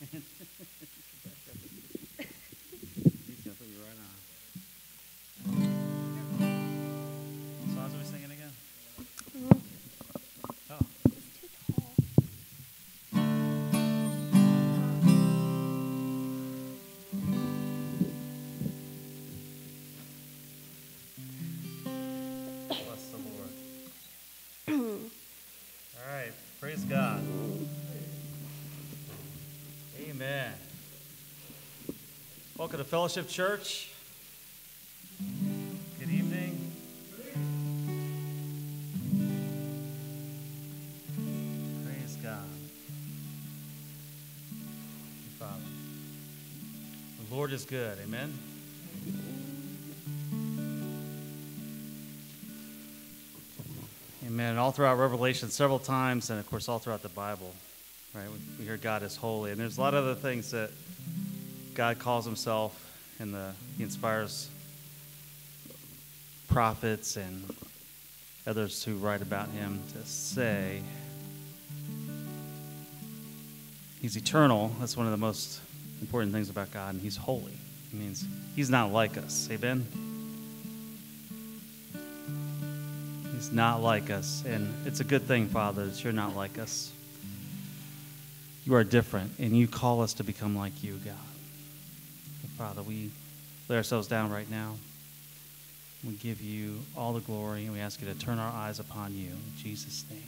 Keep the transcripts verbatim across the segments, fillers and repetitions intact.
He's gonna put you right on. Songs are we singing again? Oh. Bless the Lord. All right, praise God. Amen. Welcome to Fellowship Church. Good evening. Praise God. Thank you, Father. The Lord is good. Amen. Amen. And all throughout Revelation, several times, and of course, all throughout the Bible, right? We hear God is holy, and there's a lot of other things that God calls Himself, and the He inspires prophets and others who write about Him to say. He's eternal. That's one of the most important things about God, and He's holy. It means He's not like us. Amen. He's not like us, and it's a good thing, Father, that you're not like us. You are different, and you call us to become like you, God. And Father, we lay ourselves down right now. We give you all the glory, and we ask you to turn our eyes upon you. In Jesus' name.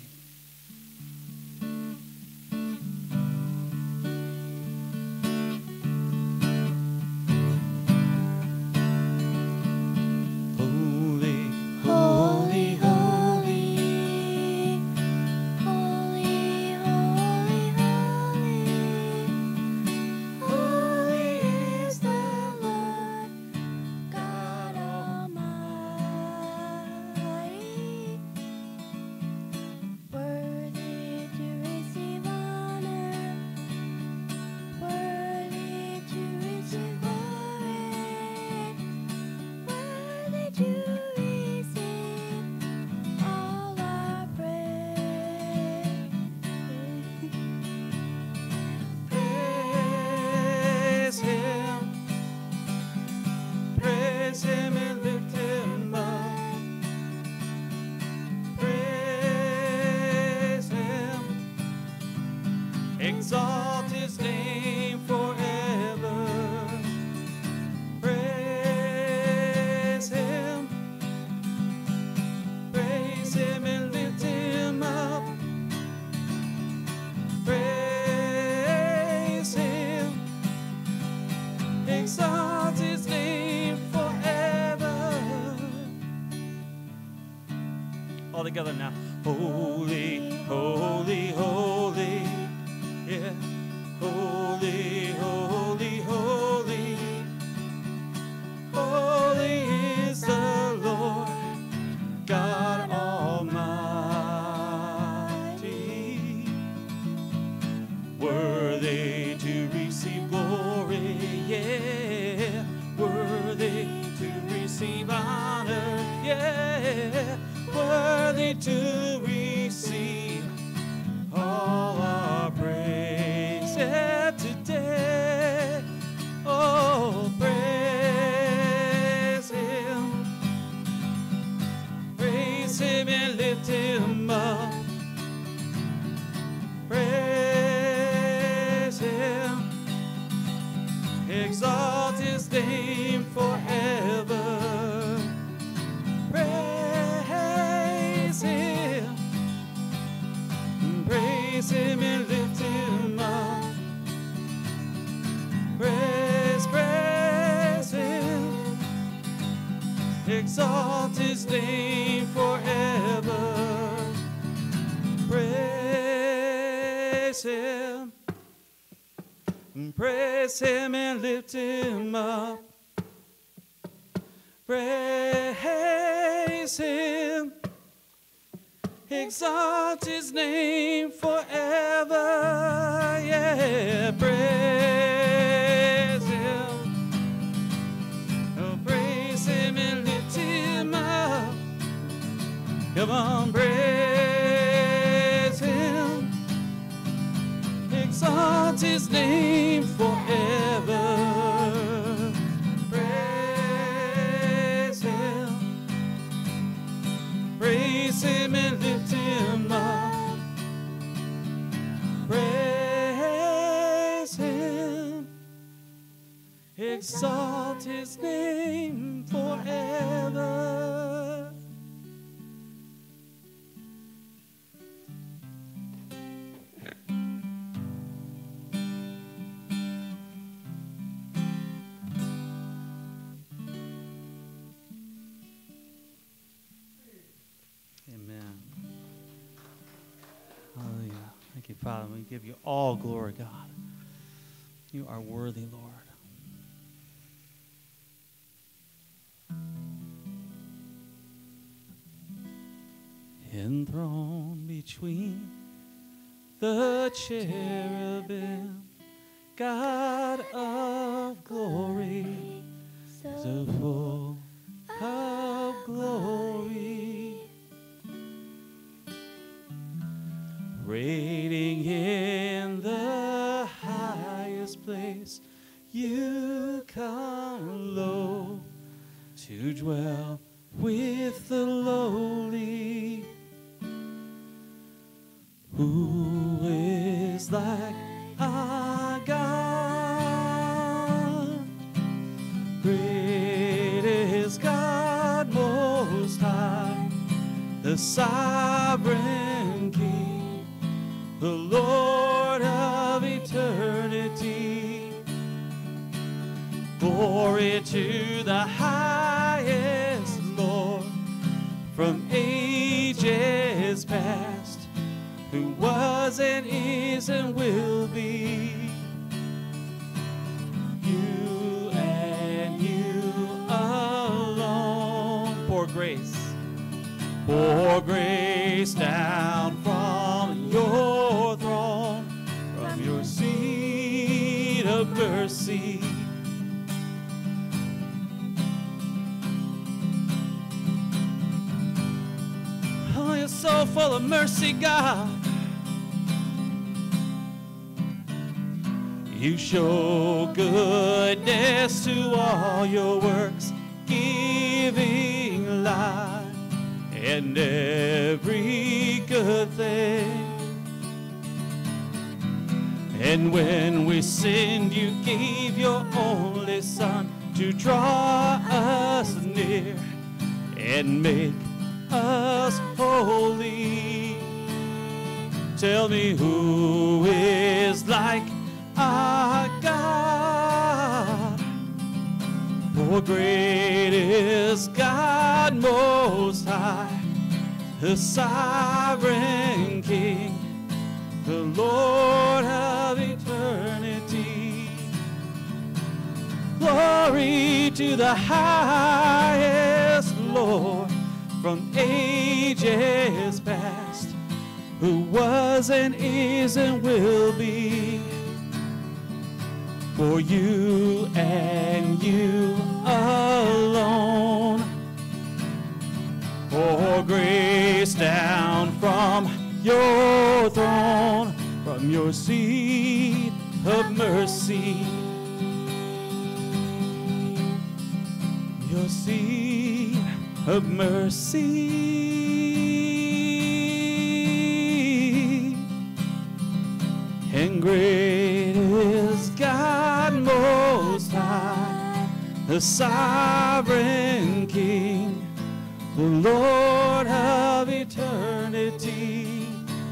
Exalt His name forever. Praise Him. Praise Him and lift Him up. Praise Him. Exalt His name forever. All together now. Holy, holy, holy. Yeah. Holy, holy, holy, holy is the Lord God Almighty, worthy to receive glory, yeah, worthy to receive honor, yeah, worthy to receive all our praise, yeah, today. Oh, praise Him, praise Him and lift Him up. Praise Him, exalt His name forever. Praise Him. Praise Him and lift Him up. Praise, praise Him. Exalt His name forever. Praise Him. Praise Him and lift Him up. Praise Him. Exalt His name forever, yeah, praise Him, oh, praise Him and lift Him up, come on, praise Him, exalt His name exalt his name forever. Amen. Hallelujah. Thank you, Father. We give you all glory, God. You are worthy, Lord. Enthroned between the cherubim, God of glory, so full of glory, reigning in the highest place, you come low to dwell with the lowly. Who is like our God? Great is God most high, the sovereign King, the Lord of eternity. Glory to the highest, Lord, from ages past, who was and is and will be. You and you alone. Pour grace, pour grace down from your throne, from your seat of mercy. Oh, you're so full of mercy, God. You show goodness to all your works, giving life and every good thing. And when we sinned, you gave your only Son to draw us near and make us holy. Tell me, who is like our God? For great is God most high, the sovereign King, the Lord of eternity. Glory to the highest, Lord, from ages past, who was and is and will be. For you and you alone, pour grace down from your throne, from your seat of mercy, your seat of mercy. And great is God most high, the sovereign King, the Lord of eternity.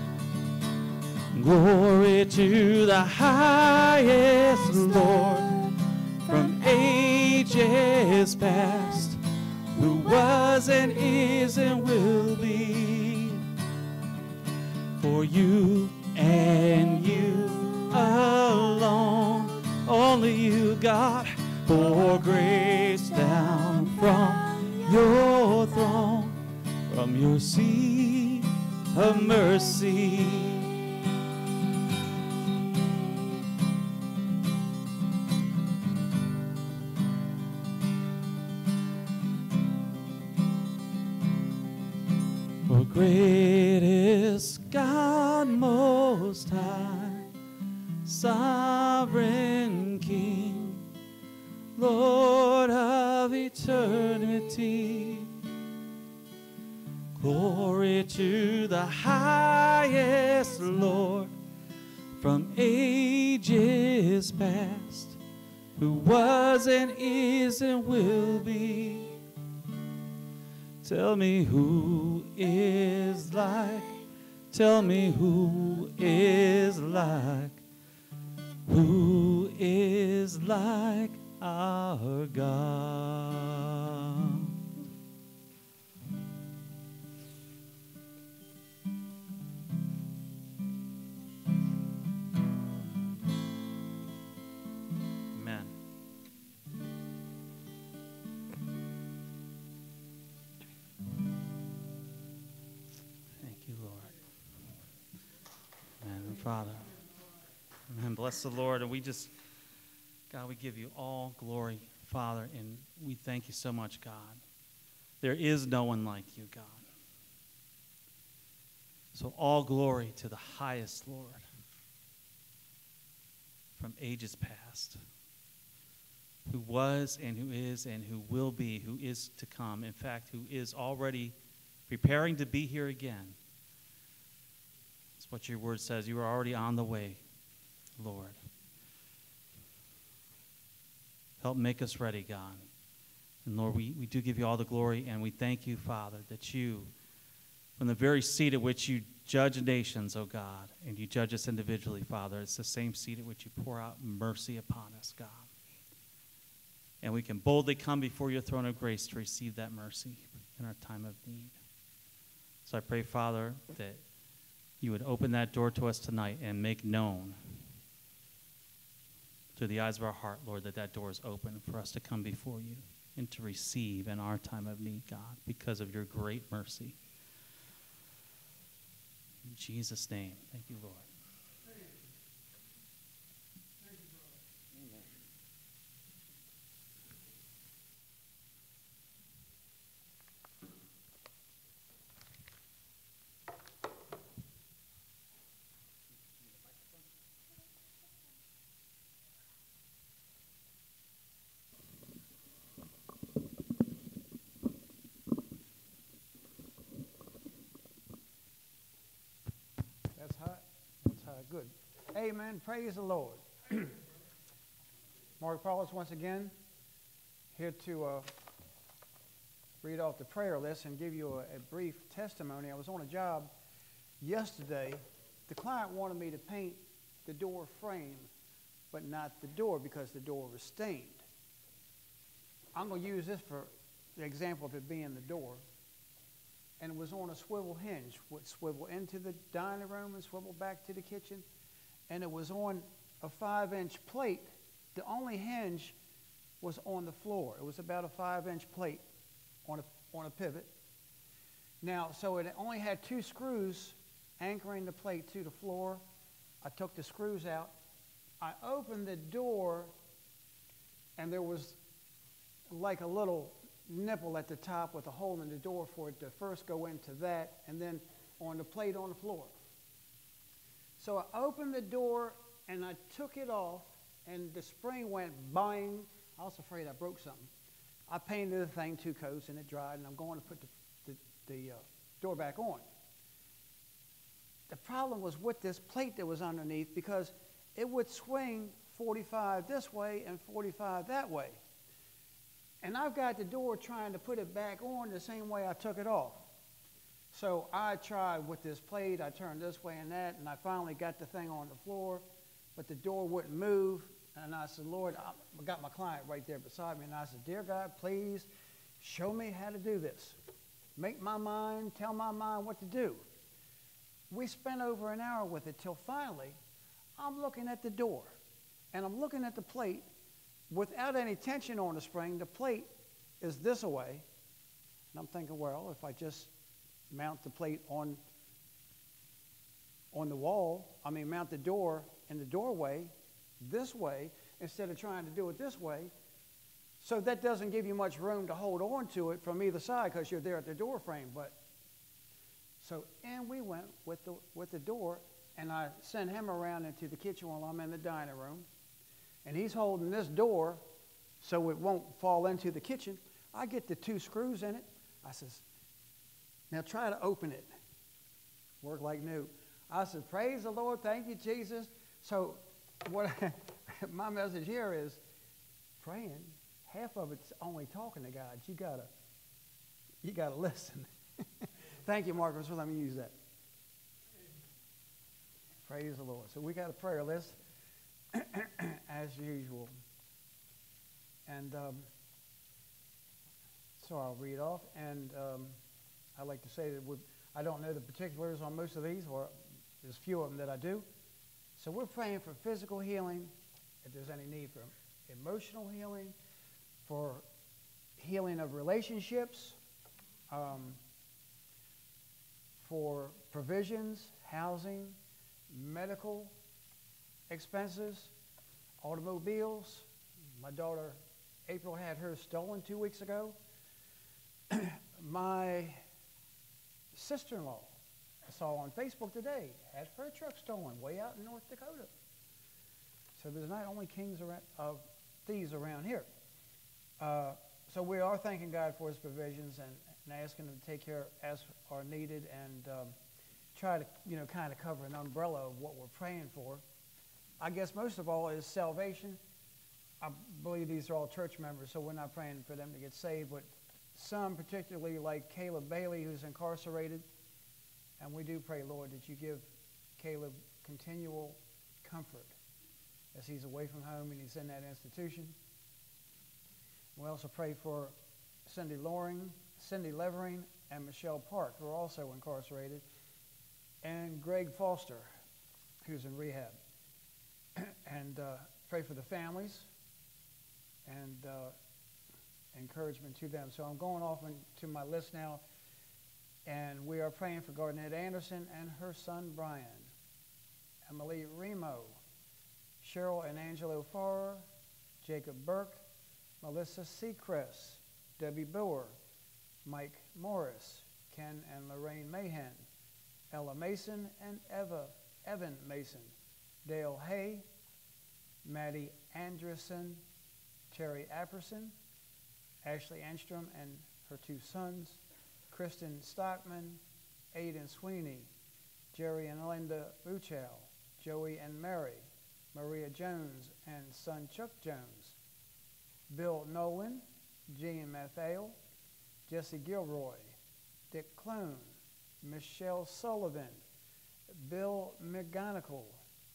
Glory to the highest, Lord, from ages past, who was and is and will be. For you and you alone, only you, God, pour grace down from your throne, from your seat of mercy. For great is God most high, sovereign King, Lord of eternity. Glory to the highest, Lord, from ages past, who was and is and will be. Tell me who is like, tell me who is like, who is like our God. Amen. Thank you, Lord. Amen. Father. Amen. Bless the Lord. And we just, God, we give you all glory, Father, and we thank you so much, God. There is no one like you, God. So all glory to the highest, Lord, from ages past, who was and who is and who will be, who is to come, in fact, who is already preparing to be here again. That's what your word says. You are already on the way, Lord. Help make us ready, God. And Lord, we, we do give you all the glory, and we thank you, Father, that you, from the very seat at which you judge nations, oh God, and you judge us individually, Father, it's the same seat at which you pour out mercy upon us, God. And we can boldly come before your throne of grace to receive that mercy in our time of need. So I pray, Father, that you would open that door to us tonight and make known to the eyes of our heart, Lord, that that door is open for us to come before you and to receive in our time of need, God, because of your great mercy. In Jesus' name, thank you, Lord. That's hot. That's hot. Good. Amen. Praise the Lord. Mark Paulus once again here to uh, read off the prayer list and give you a, a brief testimony. I was on a job yesterday. The client wanted me to paint the door frame, but not the door because the door was stained. I'm going to use this for the example of it being the door. And it was on a swivel hinge, would swivel into the dining room and swivel back to the kitchen. And it was on a five-inch plate. The only hinge was on the floor. It was about a five-inch plate on a, on a pivot. Now, so it only had two screws anchoring the plate to the floor. I took the screws out. I opened the door, and there was like a little nipple at the top with a hole in the door for it to first go into that and then on the plate on the floor. So I opened the door and I took it off and the spring went bang. I was afraid I broke something. I painted the thing two coats and it dried and I'm going to put the, the, the uh, door back on. The problem was with this plate that was underneath because it would swing forty-five this way and forty-five that way. And I've got the door trying to put it back on the same way I took it off. So I tried with this plate, I turned this way and that, and I finally got the thing on the floor, but the door wouldn't move. And I said, Lord, I got my client right there beside me, and I said, dear God, please show me how to do this. Make my mind, tell my mind what to do. We spent over an hour with it till finally I'm looking at the door, and I'm looking at the plate. Without any tension on the spring, the plate is this away. And I'm thinking, well, if I just mount the plate on, on the wall, I mean, mount the door in the doorway this way instead of trying to do it this way. So that doesn't give you much room to hold on to it from either side because you're there at the door frame. But so, and we went with the, with the door, and I sent him around into the kitchen while I'm in the dining room. And he's holding this door so it won't fall into the kitchen. I get the two screws in it. I says, now try to open it. Work like new. I said, praise the Lord. Thank you, Jesus. So what my message here is praying. Half of it's only talking to God. You gotta, you gotta listen. Thank you, Marcus, for letting me use that. Praise the Lord. So we got a prayer list, as usual. And um, so I'll read off. And um, I'd like to say that we, I don't know the particulars on most of these, or there's a few of them that I do. So we're praying for physical healing, if there's any need for emotional healing, for healing of relationships, um, for provisions, housing, medical expenses, automobiles. My daughter April had hers stolen two weeks ago. My sister-in-law, I saw on Facebook today, had her truck stolen way out in North Dakota. So there's not only kings around, of thieves around here. Uh, so we are thanking God for his provisions and, and asking him to take care as are needed, and um, try to, you know, kind of cover an umbrella of what we're praying for. I guess most of all is salvation. I believe these are all church members, so we're not praying for them to get saved, but some, particularly like Caleb Bailey, who's incarcerated, and we do pray, Lord, that you give Caleb continual comfort as he's away from home and he's in that institution. We also pray for Cindy Loring, Cindy Levering, and Michelle Park, who are also incarcerated, and Greg Foster, who's in rehab. And uh, pray for the families and uh, encouragement to them. So I'm going off into my list now, and we are praying for Garnett Anderson and her son Brian, Emily Remo, Cheryl and Angelo Farrer, Jacob Burke, Melissa Seacrest, Debbie Boer, Mike Morris, Ken and Lorraine Mahan, Ella Mason and Eva, Evan Mason, Dale Hay, Maddie Anderson, Terry Apperson, Ashley Anstrom and her two sons, Kristen Stockman, Aidan Sweeney, Jerry and Linda Buchow, Joey and Mary, Maria Jones and son Chuck Jones, Bill Nolan, Jean Mathael, Jesse Gilroy, Dick Clone, Michelle Sullivan, Bill McGonigal,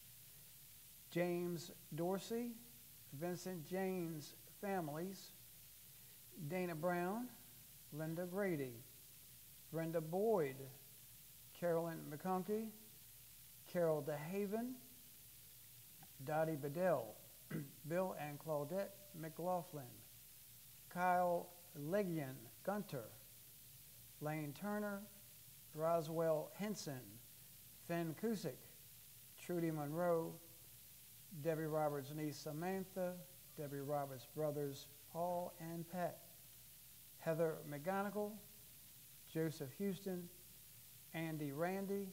James Dorsey, Vincent James families, Dana Brown, Linda Grady, Brenda Boyd, Carolyn McConkey, Carol DeHaven, Dottie Bedell, Bill and Claudette McLaughlin, Kyle Legian Gunter, Lane Turner, Roswell Henson, Finn Cusick, Trudy Monroe, Debbie Roberts' niece Samantha, Debbie Roberts' brothers Paul and Pat, Heather McGonigal, Joseph Houston, Andy Randy,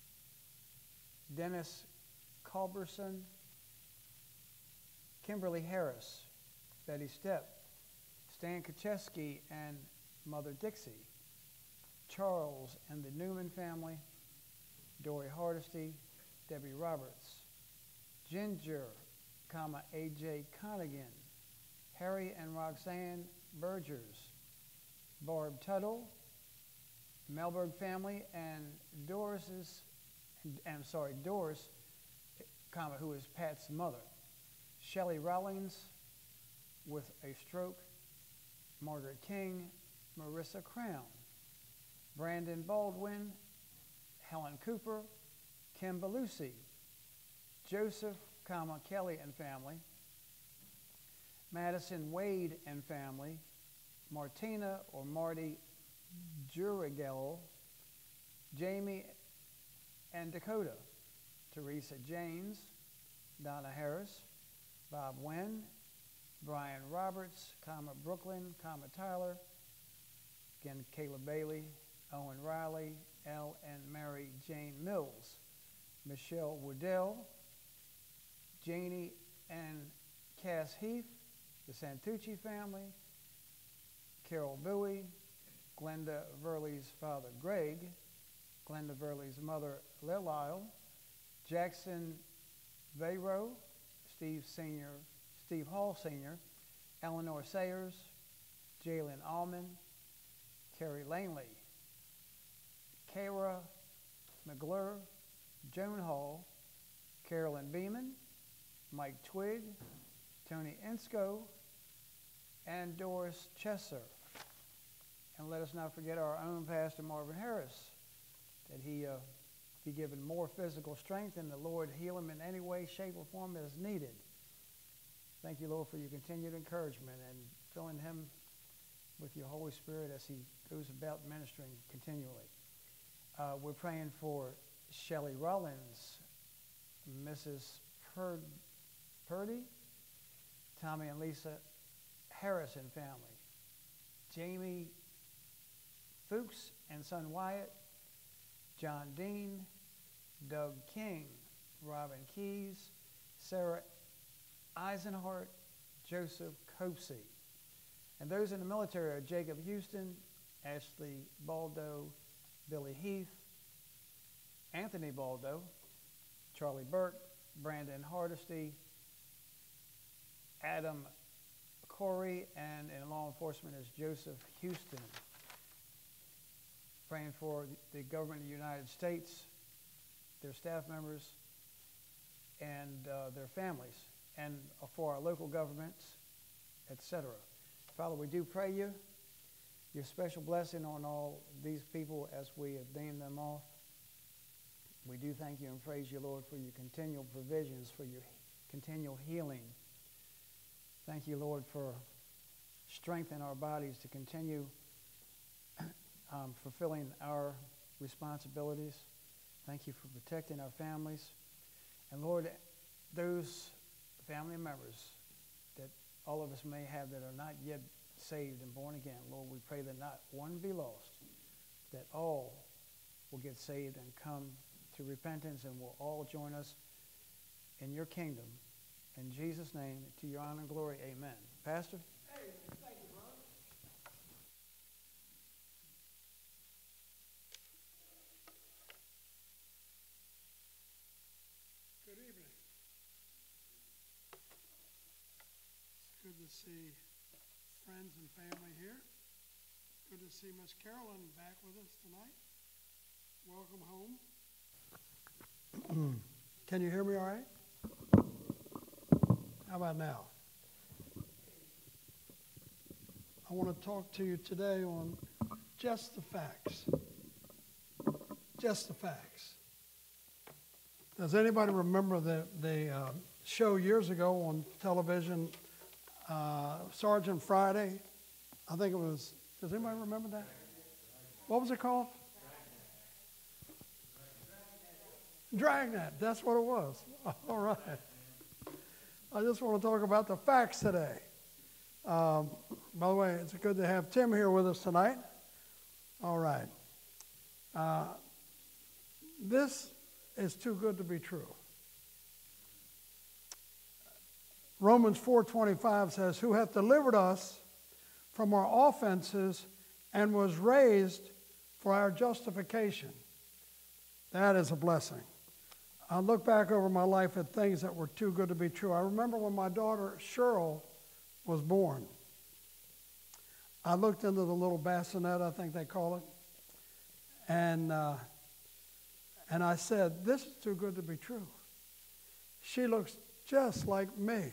Dennis Culberson, Kimberly Harris, Betty Stepp, Stan Kacheski and Mother Dixie, Charles and the Newman family, Dory Hardesty, Debbie Roberts, Ginger, comma, A J Connigan, Harry and Roxanne Bergers, Barb Tuttle, Melberg family, and Doris's, I'm sorry, Doris, comma, who is Pat's mother, Shelley Rollins with a stroke, Margaret King, Marissa Crown, Brandon Baldwin, Helen Cooper, Kim Belusi, Joseph, comma, Kelly and family, Madison Wade and family, Martina or Marty Jurigel, Jamie and Dakota, Teresa James, Donna Harris, Bob Wynn, Brian Roberts, comma, Brooklyn, comma, Tyler, again, Caleb Bailey, Owen Riley, L and Mary Jane Mills, Michelle Woodell, Janie and Cass Heath, the Santucci family, Carol Bowie, Glenda Verley's father Greg, Glenda Verley's mother Lilyle, Jackson Vayro, Steve Senior, Steve Hall Senior, Eleanor Sayers, Jalen Allman, Carrie Langley, Kara McGlure, Joan Hall, Carolyn Beeman, Mike Twigg, Tony Insco, and Doris Chesser. And let us not forget our own Pastor Marvin Harris, that he uh, be given more physical strength and the Lord heal him in any way, shape, or form as needed. Thank you, Lord, for your continued encouragement and filling him with your Holy Spirit as he goes about ministering continually. Uh, we're praying for Shelley Rollins, Missus Pur- Purdy, Tommy and Lisa Harrison family, Jamie Fuchs and son Wyatt, John Dean, Doug King, Robin Keys, Sarah Eisenhart, Joseph Copsey. And those in the military are Jacob Houston, Ashley Baldo, Billy Heath, Anthony Baldo, Charlie Burke, Brandon Hardesty, Adam Corey, and in law enforcement is Joseph Houston. Praying for the government of the United States, their staff members, and uh, their families, and for our local governments, et cetera. Father, we do pray you, your special blessing on all these people as we have named them off. We do thank you and praise you, Lord, for your continual provisions, for your continual healing. Thank you, Lord, for strengthening our bodies to continue um, fulfilling our responsibilities. Thank you for protecting our families. And Lord, those family members that all of us may have that are not yet saved and born again, Lord, we pray that not one be lost, that all will get saved and come to repentance and will all join us in your kingdom. In Jesus' name, to your honor and glory, amen. Pastor? Hey, thank you, brother. Good evening. It's good to see friends and family here. Good to see Miss Carolyn back with us tonight. Welcome home. Can you hear me all right? How about now? I want to talk to you today on just the facts. Just the facts. Does anybody remember the, the uh, show years ago on television, uh, Sergeant Friday? I think it was, does anybody remember that? What was it called? Dragnet, that's what it was. All right. I just want to talk about the facts today. Um, by the way, it's good to have Tim here with us tonight. All right. Uh, this is too good to be true. Romans four twenty-five says, who hath delivered us from our offenses and was raised for our justification. That is a blessing. I look back over my life at things that were too good to be true. I remember when my daughter Cheryl was born. I looked into the little bassinet, I think they call it, and uh, and I said, this is too good to be true. She looks just like me.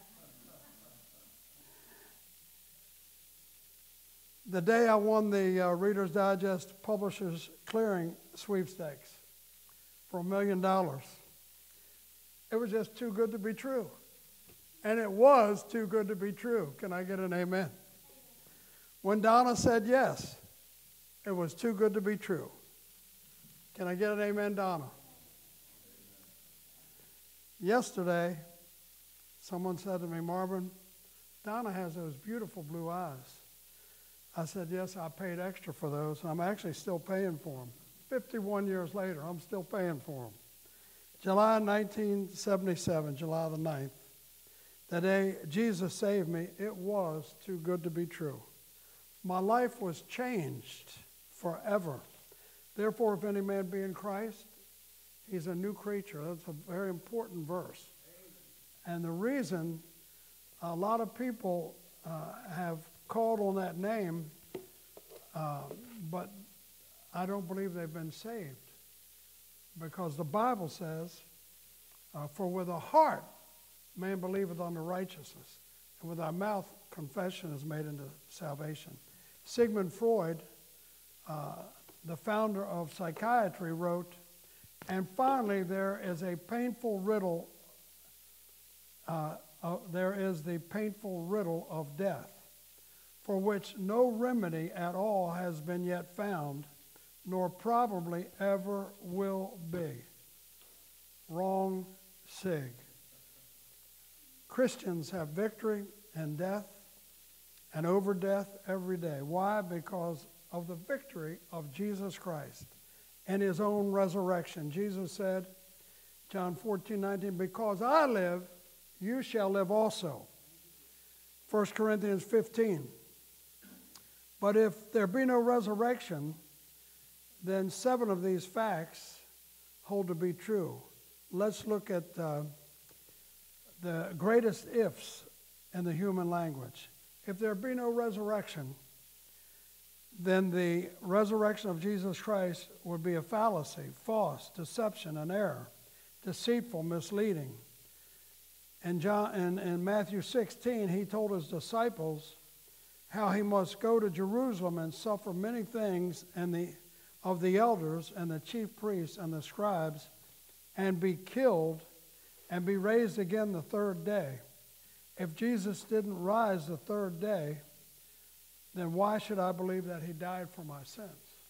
The day I won the uh, Reader's Digest Publishers Clearing sweepstakes for a million dollars, it was just too good to be true. And it was too good to be true. Can I get an amen? When Donna said yes, it was too good to be true. Can I get an amen, Donna? Yesterday, someone said to me, Marvin, Donna has those beautiful blue eyes. I said, yes, I paid extra for those, and I'm actually still paying for them. fifty-one years later, I'm still paying for them. July nineteen seventy-seven, July the ninth, the day Jesus saved me, it was too good to be true. My life was changed forever. Therefore, if any man be in Christ, he's a new creature. That's a very important verse. And the reason a lot of people uh, have called on that name, uh, but I don't believe they've been saved. Because the Bible says, uh, for with the heart man believeth unto righteousness, and with our mouth confession is made unto salvation. Sigmund Freud, uh, the founder of psychiatry, wrote, and finally there is a painful riddle, uh, uh, there is the painful riddle of death, for which no remedy at all has been yet found, nor probably ever will be. Wrong sig. Christians have victory in death and over death every day. Why? Because of the victory of Jesus Christ and his own resurrection. Jesus said, John fourteen nineteen, because I live, you shall live also. First Corinthians fifteen. But if there be no resurrection, then seven of these facts hold to be true. Let's look at uh, the greatest ifs in the human language. If there be no resurrection, then the resurrection of Jesus Christ would be a fallacy, false, deception, and error, deceitful, misleading. And John, in, in Matthew sixteen, he told his disciples how he must go to Jerusalem and suffer many things and the, of the elders and the chief priests and the scribes, and be killed and be raised again the third day. If Jesus didn't rise the third day, then why should I believe that he died for my sins?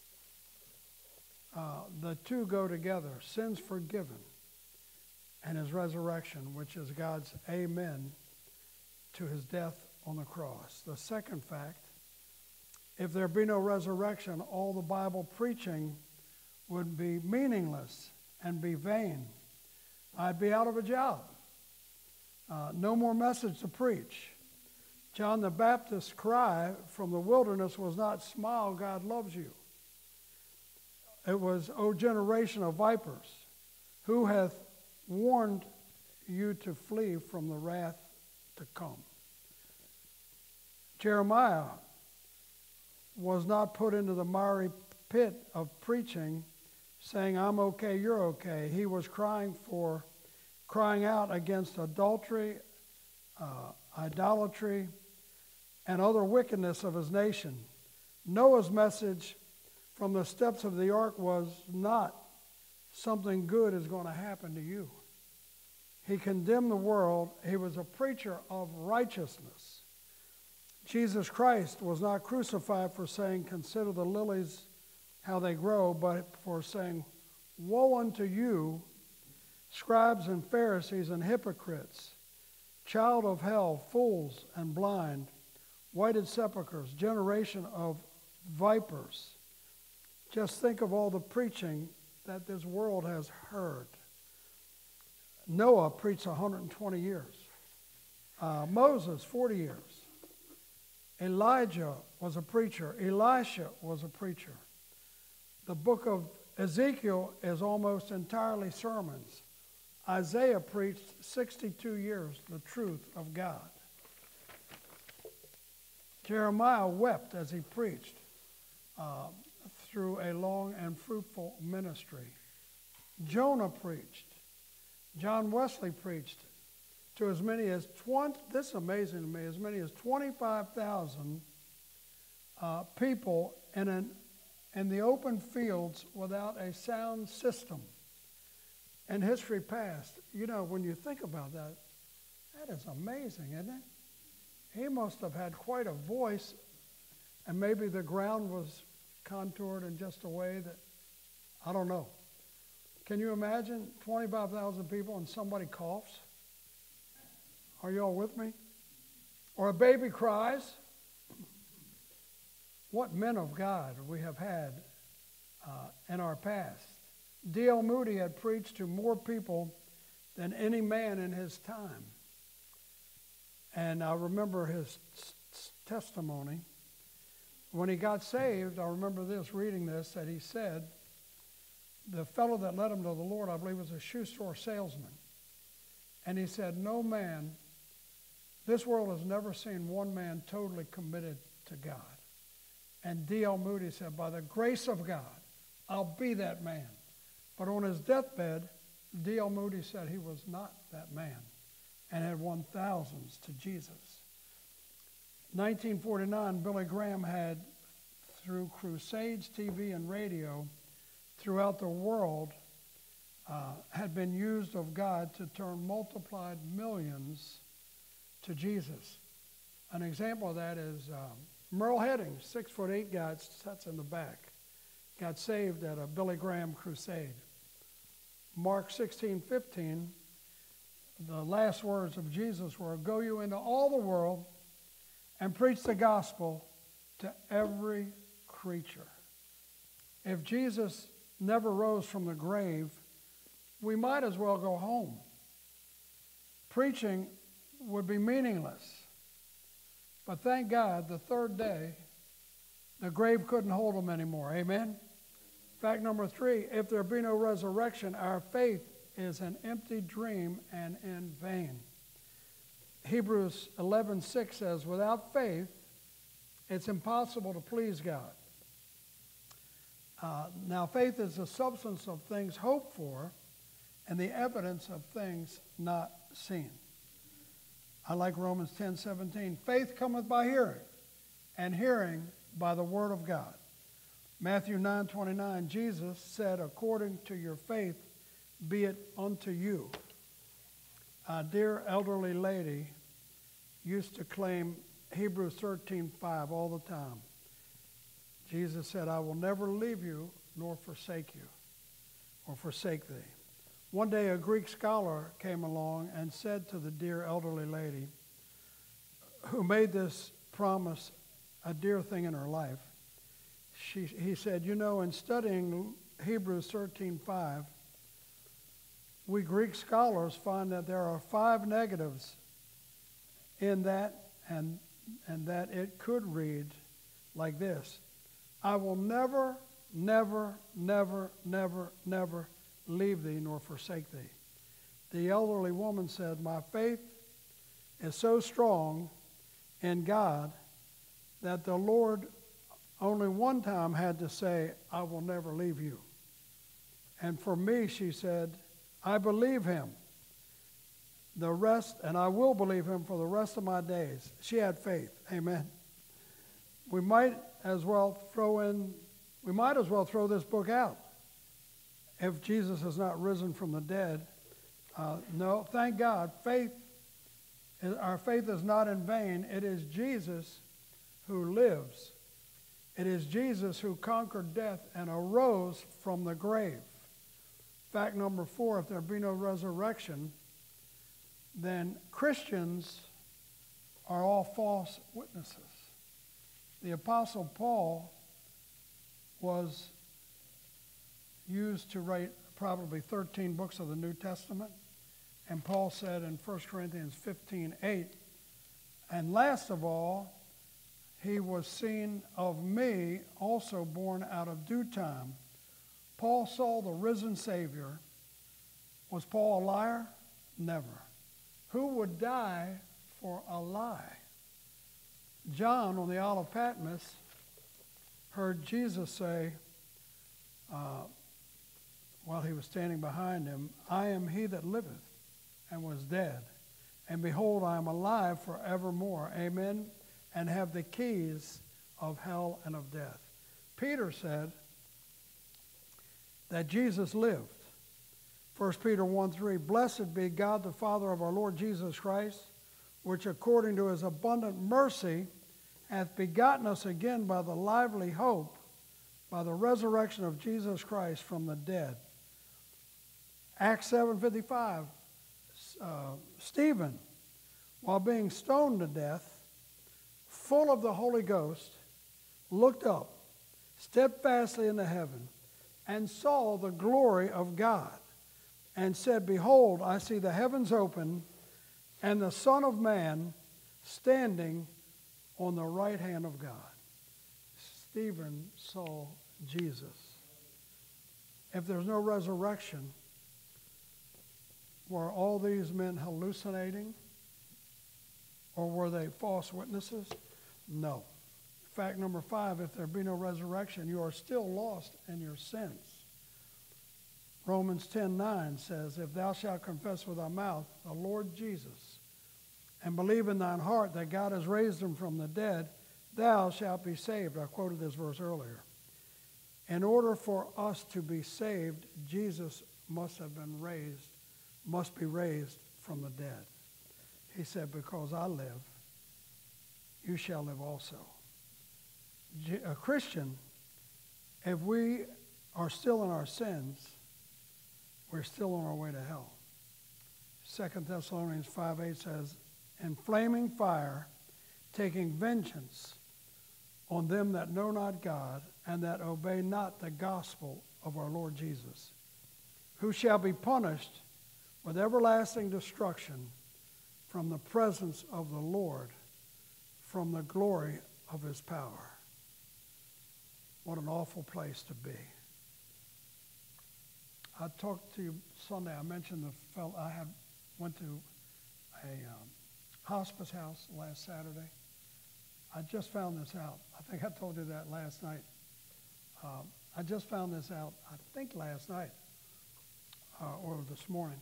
Uh, the two go together, sins forgiven and his resurrection, which is God's amen to his death on the cross. The second fact, if there be no resurrection, all the Bible preaching would be meaningless and be vain. I'd be out of a job. Uh, no more message to preach. John the Baptist's cry from the wilderness was not, smile, God loves you. It was, O generation of vipers, who hath warned you to flee from the wrath to come. Jeremiah was not put into the miry pit of preaching, saying, I'm okay, you're okay. He was crying for, crying out against adultery, uh, idolatry, and other wickedness of his nation. Noah's message from the steps of the ark was not something good is going to happen to you. He condemned the world. He was a preacher of righteousness. Jesus Christ was not crucified for saying, consider the lilies, how they grow, but for saying, woe unto you, scribes and Pharisees and hypocrites, child of hell, fools and blind, whited sepulchres, generation of vipers. Just think of all the preaching that this world has heard. Noah preached one hundred twenty years. Uh, Moses, forty years. Elijah was a preacher. Elisha was a preacher. The book of Ezekiel is almost entirely sermons. Isaiah preached sixty-two years the truth of God. Jeremiah wept as he preached uh, through a long and fruitful ministry. Jonah preached. John Wesley preached to as many as twenty, this is amazing to me, as many as twenty-five thousand uh, people in, an, in the open fields without a sound system. In history past, you know, when you think about that, that is amazing, isn't it? He must have had quite a voice, and maybe the ground was contoured in just a way that, I don't know. Can you imagine twenty-five thousand people and somebody coughs? Are you all with me? Or a baby cries? What men of God we have had uh, in our past. D L Moody had preached to more people than any man in his time. And I remember his testimony. When he got saved, I remember this, reading this, that he said, the fellow that led him to the Lord, I believe, was a shoe store salesman. And he said, no man This world has never seen one man totally committed to God. And D L Moody said, by the grace of God, I'll be that man. But on his deathbed, D L Moody said he was not that man and had won thousands to Jesus. nineteen forty-nine, Billy Graham had, through crusades, T V, and radio throughout the world, uh, had been used of God to turn multiplied millions to Jesus. An example of that is um, Merle Headings, six foot eight guy, sits in the back, got saved at a Billy Graham crusade. Mark sixteen fifteen, the last words of Jesus were, go you into all the world and preach the gospel to every creature. If Jesus never rose from the grave, we might as well go home. Preaching would be meaningless. But thank God, the third day, the grave couldn't hold him anymore. Amen? Fact number three, if there be no resurrection, our faith is an empty dream and in vain. Hebrews eleven six says, without faith, it's impossible to please God. Uh, now, faith is the substance of things hoped for and the evidence of things not seen. I like Romans ten seventeen. Faith cometh by hearing, and hearing by the word of God. Matthew nine twenty-nine, Jesus said, according to your faith, be it unto you. A dear elderly lady used to claim Hebrews thirteen five all the time. Jesus said, I will never leave you nor forsake you or forsake thee. One day a Greek scholar came along and said to the dear elderly lady who made this promise a dear thing in her life, she, he said, you know, in studying Hebrews thirteen five, we Greek scholars find that there are five negatives in that, and, and that it could read like this. I will never, never, never, never, never leave thee nor forsake thee. The elderly woman said, my faith is so strong in God that the Lord only one time had to say, I will never leave you. And for me, she said, I believe him the rest, and I will believe him for the rest of my days. She had faith. Amen. We might as well throw in, we might as well throw this book out if Jesus has not risen from the dead. Uh, no, thank God, faith, our faith is not in vain. It is Jesus who lives. It is Jesus who conquered death and arose from the grave. Fact number four, if there be no resurrection, then Christians are all false witnesses. The Apostle Paul was used to write probably thirteen books of the New Testament. And Paul said in First Corinthians fifteen eight, and last of all, he was seen of me, also born out of due time. Paul saw the risen Savior. Was Paul a liar? Never. Who would die for a lie? John on the Isle of Patmos heard Jesus say, uh, while he was standing behind him, I am he that liveth and was dead. And behold, I am alive forevermore. Amen. And have the keys of hell and of death. Peter said that Jesus lived. First Peter one three, blessed be God the Father of our Lord Jesus Christ, which according to his abundant mercy hath begotten us again by the lively hope, by the resurrection of Jesus Christ from the dead. Acts seven fifty-five, uh, Stephen, while being stoned to death, full of the Holy Ghost, looked up steadfastly into heaven and saw the glory of God and said, behold, I see the heavens open and the Son of Man standing on the right hand of God. Stephen saw Jesus. If there's no resurrection, were all these men hallucinating? Or were they false witnesses? No. Fact number five, if there be no resurrection, you are still lost in your sins. Romans ten nine says, if thou shalt confess with thy mouth the Lord Jesus, and believe in thine heart that God has raised him from the dead, thou shalt be saved. I quoted this verse earlier. In order for us to be saved, Jesus must have been raised, must be raised from the dead. He said, because I live, you shall live also. A Christian, if we are still in our sins, we're still on our way to hell. Second Thessalonians five eight says, in flaming fire, taking vengeance on them that know not God and that obey not the gospel of our Lord Jesus, who shall be punished with everlasting destruction from the presence of the Lord, from the glory of his power. What an awful place to be. I talked to you Sunday. I mentioned the fellow. I had went to a um, hospice house last Saturday. I just found this out. I think I told you that last night. Um, I just found this out, I think last night uh, or this morning.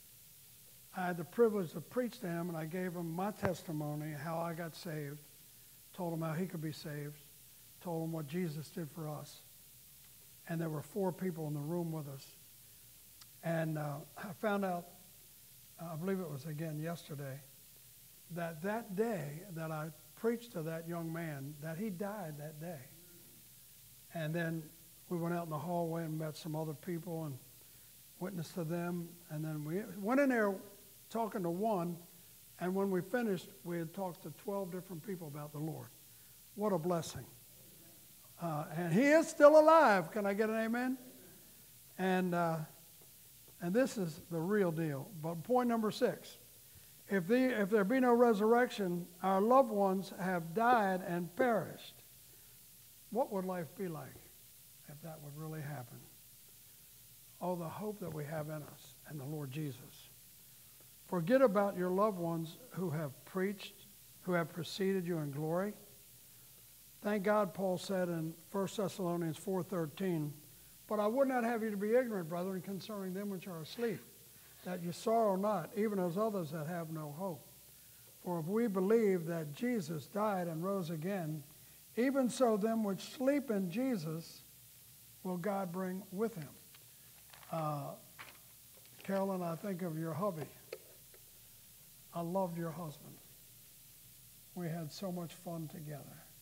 I had the privilege to preach to him, and I gave him my testimony, how I got saved, told him how he could be saved, told him what Jesus did for us. And there were four people in the room with us. And uh, I found out, I believe it was again yesterday, that that day that I preached to that young man, that he died that day. And then we went out in the hallway and met some other people and witnessed to them. And then we went in there talking to one, and when we finished, we had talked to twelve different people about the Lord. What a blessing. Uh, and he is still alive. Can I get an amen? And, uh, and this is the real deal. But point number six. If, the, if there be no resurrection, our loved ones have died and perished. What would life be like if that would really happen? Oh, the hope that we have in us and the Lord Jesus. Forget about your loved ones who have preached, who have preceded you in glory. Thank God, Paul said in First Thessalonians four thirteen, but I would not have you to be ignorant, brethren, concerning them which are asleep, that you sorrow not, even as others that have no hope. For if we believe that Jesus died and rose again, even so them which sleep in Jesus will God bring with him. Uh, Carolyn, I think of your hubby. I loved your husband. We had so much fun together.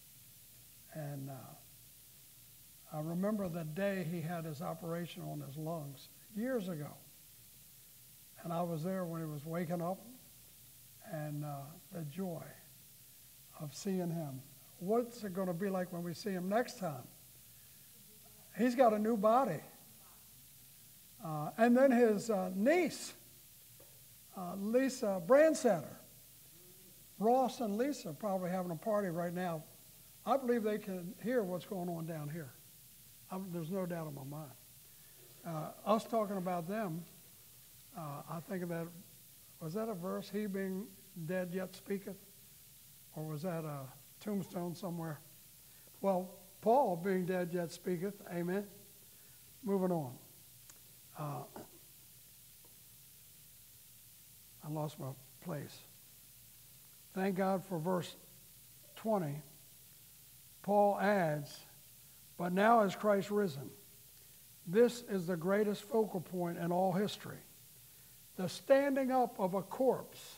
And uh, I remember the day he had his operation on his lungs years ago. And I was there when he was waking up, and uh, the joy of seeing him. What's it going to be like when we see him next time? He's got a new body. Uh, and then his uh, niece, uh, Lisa Brandsetter. Ross and Lisa are probably having a party right now. I believe they can hear what's going on down here. I, there's no doubt in my mind. Uh, us talking about them, uh, I think of that, was that a verse, he being dead yet speaketh? Or was that a tombstone somewhere? Well, Paul being dead yet speaketh, amen. Moving on. Uh, I lost my place. Thank God for verse twenty. Paul adds, but now is Christ risen. This is the greatest focal point in all history. The standing up of a corpse.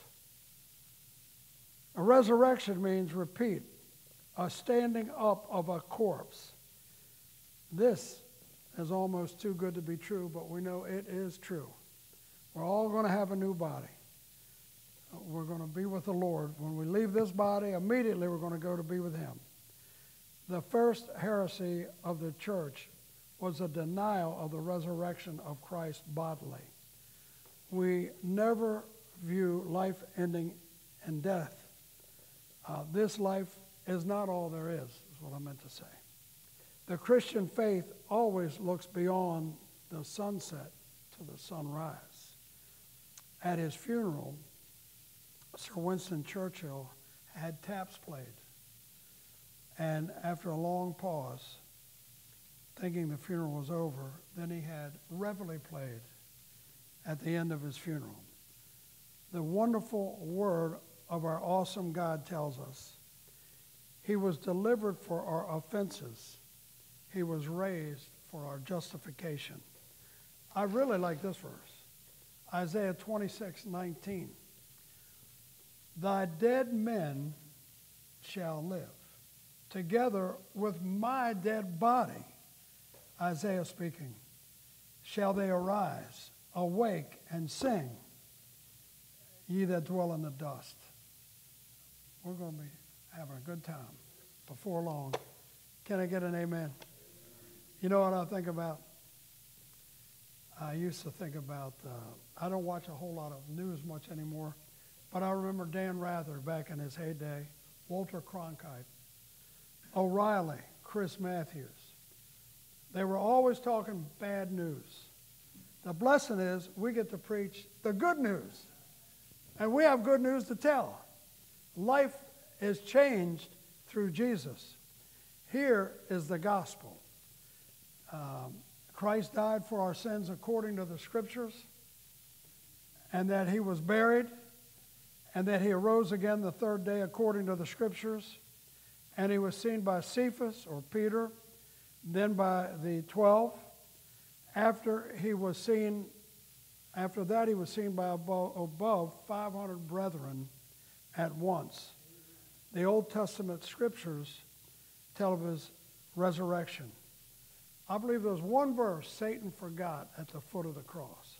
A resurrection means, repeat, a standing up of a corpse. This is almost too good to be true, but we know it is true. We're all going to have a new body. We're going to be with the Lord. When we leave this body, immediately we're going to go to be with him. The first heresy of the church was a denial of the resurrection of Christ bodily. We never view life ending in death. Uh, this life is not all there is, is what I meant to say. The Christian faith always looks beyond the sunset to the sunrise. At his funeral, Sir Winston Churchill had taps played. And after a long pause, thinking the funeral was over, then he had reveille played at the end of his funeral. The wonderful word of our awesome God tells us, he was delivered for our offenses. He was raised for our justification. I really like this verse. Isaiah twenty-six nineteen. Thy dead men shall live, together with my dead body, Isaiah speaking, shall they arise, awake, and sing, ye that dwell in the dust. We're going to be having a good time before long. Can I get an amen? You know what I think about? I used to think about, uh, I don't watch a whole lot of news much anymore, but I remember Dan Rather back in his heyday, Walter Cronkite, O'Reilly, Chris Matthews. They were always talking bad news. The blessing is we get to preach the good news, and we have good news to tell. Life is changed through Jesus. Here is the gospel. Um, Christ died for our sins according to the Scriptures, and that he was buried, and that he arose again the third day according to the Scriptures, and he was seen by Cephas, or Peter, then by the twelve. After he was seen, after that he was seen by above, above five hundred brethren at once. The Old Testament Scriptures tell of his resurrection. I believe there was one verse Satan forgot at the foot of the cross.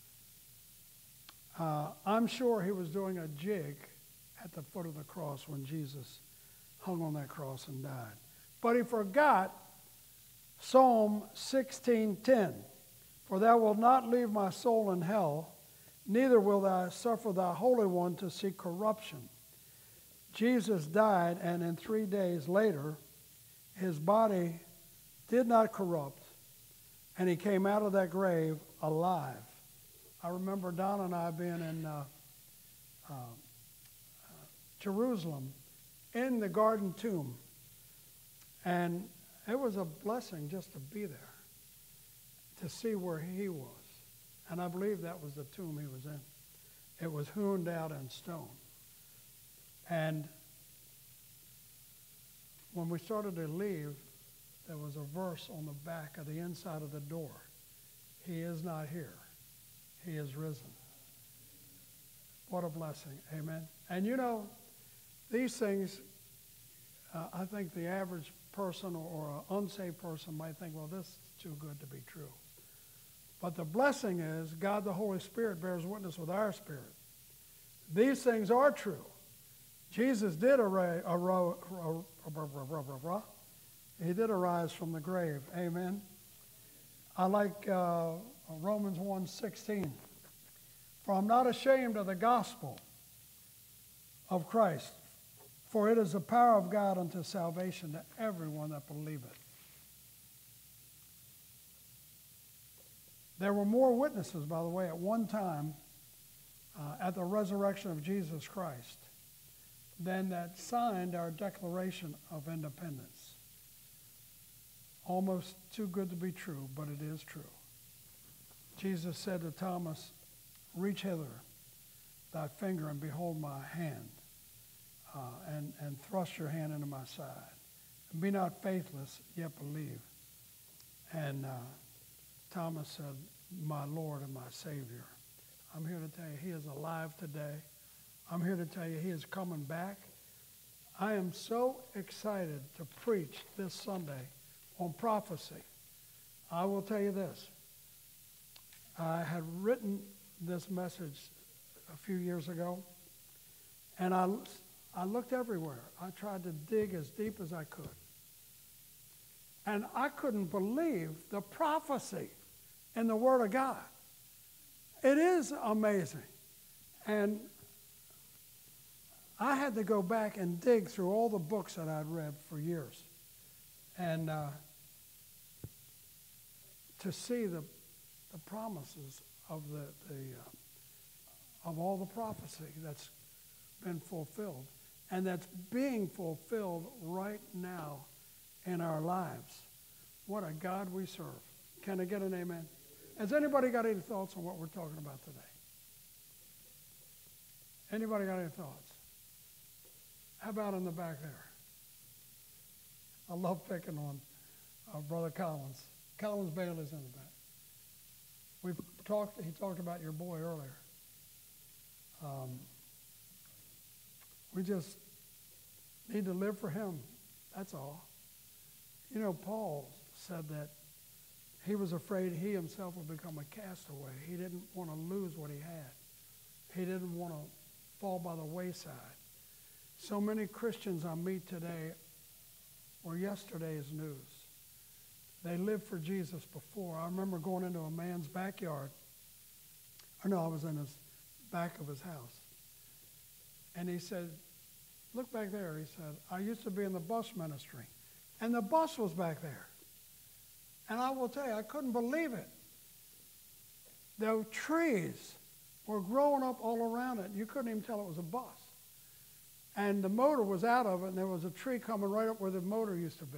Uh, I'm sure he was doing a jig at the foot of the cross when Jesus hung on that cross and died. But he forgot Psalm sixteen ten. For thou wilt not leave my soul in hell, neither will thou suffer thy Holy One to see corruption. Jesus died, and in three days later, his body did not corrupt, and he came out of that grave alive. I remember Don and I being in uh, uh, Jerusalem in the Garden Tomb, and it was a blessing just to be there, to see where he was. And I believe that was the tomb he was in. It was hewn out in stone. And when we started to leave, there was a verse on the back of the inside of the door. He is not here. He is risen. What a blessing. Amen. And you know, these things, uh, I think the average person or, or an unsaved person might think, well, this is too good to be true. But the blessing is God the Holy Spirit bears witness with our spirit. These things are true. Jesus did arise, he did arise from the grave. Amen. I like uh, Romans one sixteen. For I'm not ashamed of the gospel of Christ, for it is the power of God unto salvation to everyone that believeth. There were more witnesses, by the way, at one time uh, at the resurrection of Jesus Christ than that signed our Declaration of Independence. Almost too good to be true, but it is true. Jesus said to Thomas, reach hither thy finger and behold my hand, uh, and, and thrust your hand into my side. And be not faithless, yet believe. And uh, Thomas said, my Lord and my Savior. I'm here to tell you he is alive today. I'm here to tell you he is coming back. I am so excited to preach this Sunday on prophecy. I will tell you this. I had written this message a few years ago, and I, I looked everywhere. I tried to dig as deep as I could. And I couldn't believe the prophecy in the Word of God. It is amazing. And I had to go back and dig through all the books that I'd read for years. And uh, to see the, the promises of the, the uh, of all the prophecy that's been fulfilled. and that's being fulfilled right now in our lives. What a God we serve. Can I get an amen? Has anybody got any thoughts on what we're talking about today? Anybody got any thoughts? How about in the back there? I love picking on our brother Collins. Collins Bailey's in the back. We've talked, he talked about your boy earlier. Um, we just need to live for him. That's all. You know, Paul said that he was afraid he himself would become a castaway. He didn't want to lose what he had. He didn't want to fall by the wayside. So many Christians I meet today were yesterday's news. They lived for Jesus before. I remember going into a man's backyard. Or no, I was in his back of his house. And he said, look back there. He said, I used to be in the bus ministry. And the bus was back there. And I will tell you, I couldn't believe it. The trees were growing up all around it. You couldn't even tell it was a bus. And the motor was out of it, and there was a tree coming right up where the motor used to be.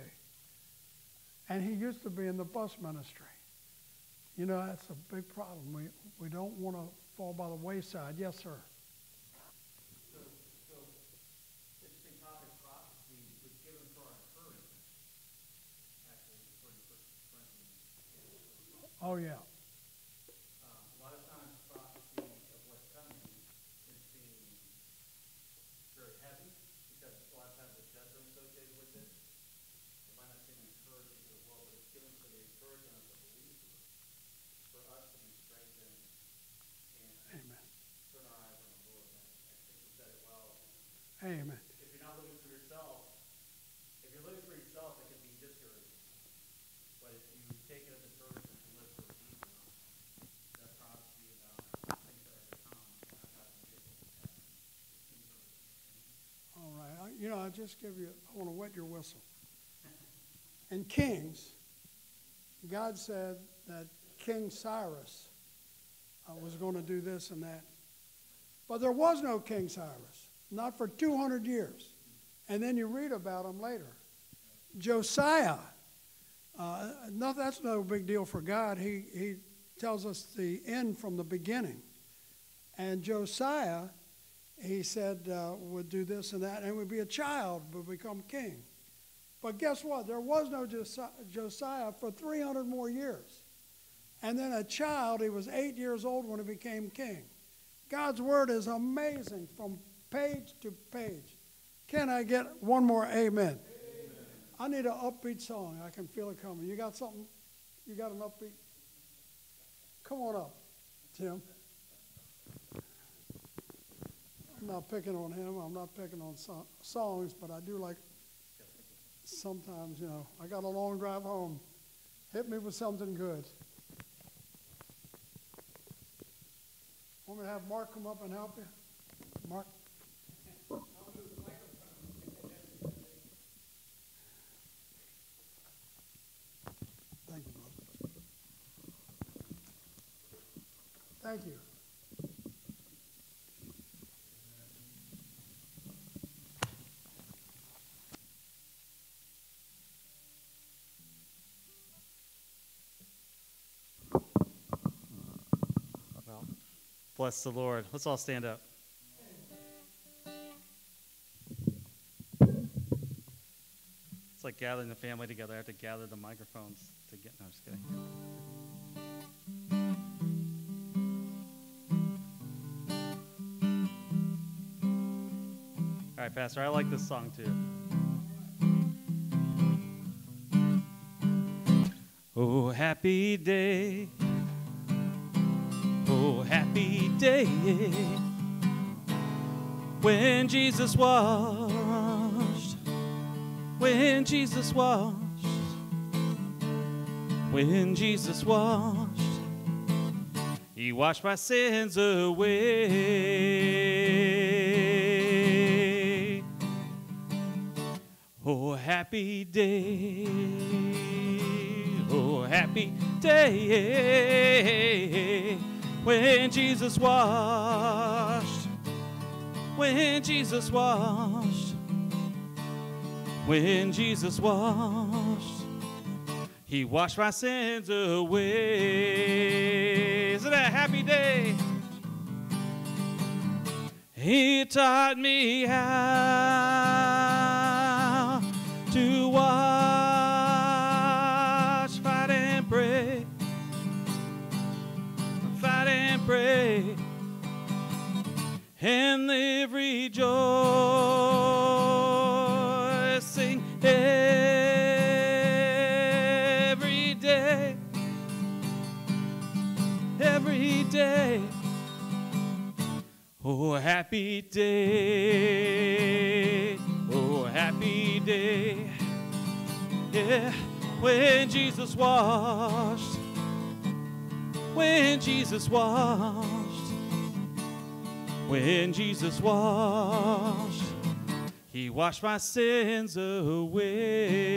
And he used to be in the bus ministry. You know, that's a big problem. We, we don't want to fall by the wayside. Yes, sir. So, so interesting topic, prophecy was given for our encouragement, actually, according to First Corinthians. Oh, yeah. Um, a lot of times, prophecy of what's coming is seen very heavy because a lot of times there's judgment associated with it. It might not seem encouraging to the world, but it's given for the encouragement of the believer, for us to be strengthened and Amen. turn our eyes on the Lord. And I think you said it well. Amen. If you're not living for yourself, if you're living for yourself, it can be discouraging. But if you take it as encouragement to live for Jesus, that prophecy about things that are to come, not God to give us, it's encouraging. All right. I, you know, I'll just give you, I want to wet your whistle. In Kings, God said that King Cyrus uh, was going to do this and that. But there was no King Cyrus, not for two hundred years. And then you read about him later. Josiah, uh, no, that's no big deal for God. He, he tells us the end from the beginning. And Josiah, he said, uh, would do this and that, and would be a child, would become king. But guess what? There was no Josiah for three hundred more years. And then a child, he was eight years old when he became king. God's word is amazing from page to page. Can I get one more amen? Amen. I need an upbeat song. I can feel it coming. You got something? You got an upbeat? Come on up, Tim. I'm not picking on him. I'm not picking on so- songs, but I do like sometimes, you know, I got a long drive home. Hit me with something good. Want me to have Mark come up and help you? Mark? Thank you, brother. Thank you. Well, bless the Lord. Let's all stand up. It's like gathering the family together. I have to gather the microphones to get. No, I'm just kidding. All right, Pastor, I like this song too. Oh, happy day. Oh, happy day when Jesus washed, when Jesus washed, when Jesus washed, He washed my sins away. Oh, happy day, oh, happy day when Jesus washed, when Jesus washed, when Jesus washed, he washed my sins away. Isn't that a happy day? He taught me how to watch, fight and pray, fight and pray, and live rejoicing every day, every day. Oh, happy day, oh, happy day, yeah, when Jesus washed, when Jesus washed, when Jesus washed, he washed my sins away.